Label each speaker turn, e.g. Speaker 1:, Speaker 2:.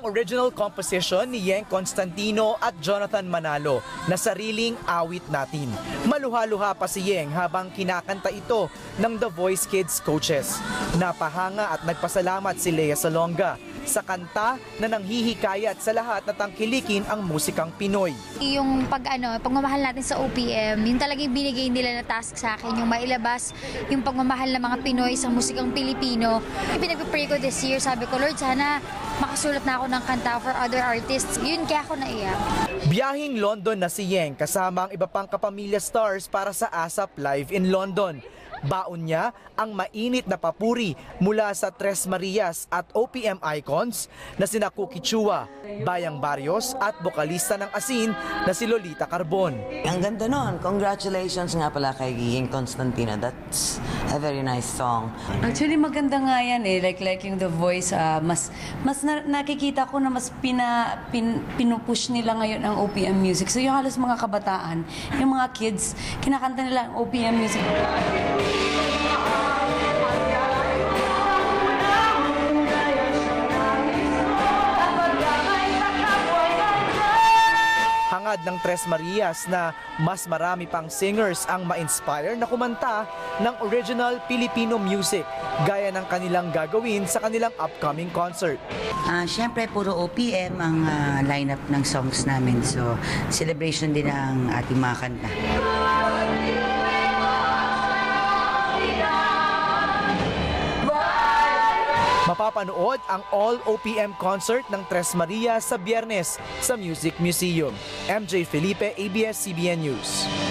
Speaker 1: original composition ni Yeng Constantino at Jonathan Manalo na Sariling Awit Natin. Maluha-luha pa si Yeng habang kinakanta ito ng The Voice Kids coaches. Napahanga at nagpasalamat si Lea Salonga sa kanta na nanghihikayat sa lahat na tangkilikin ang musikang Pinoy.
Speaker 2: Yung pagmamahal natin sa OPM, yun talagang binigay nila na task sa akin, yung mailabas yung pagmamahal ng mga Pinoy sa musikang Pilipino. Pinag-pray ko this year, sabi ko, Lord, sana makasulat na ako ng kanta for other artists. Yun kaya ako naiyak.
Speaker 1: Biyahing London na si Yeng kasama ang iba pang kapamilya stars para sa ASAP Live in London. Baon niya ang mainit na papuri mula sa Tres Marias at OPM Icons na sina Cookie Chua, Bayang Barrios at bokalista ng Asin na si Lolita Carbon.
Speaker 3: Ang ganda nun. Congratulations nga pala kay Yeng Constantino. That's a very nice song.
Speaker 4: Actually, maganda nga yan eh. Like yung The Voice, mas nakikita ko na mas pinupush nila ngayon ang OPM music. So yung halos mga kabataan, yung mga kids, kinakanta nila ang OPM music.
Speaker 1: Hangad ng Tres Marias na mas marami pang singers ang ma-inspire na kumanta ng original Filipino music gaya ng kanilang gagawin sa kanilang upcoming concert.
Speaker 5: Siyempre, puro OPM ang lineup ng songs namin. So, celebration din ang ating mga kanta.
Speaker 1: Mapapanood ang all-OPM concert ng Tres Marias sa Biyernes sa Music Museum. MJ Felipe, ABS-CBN News.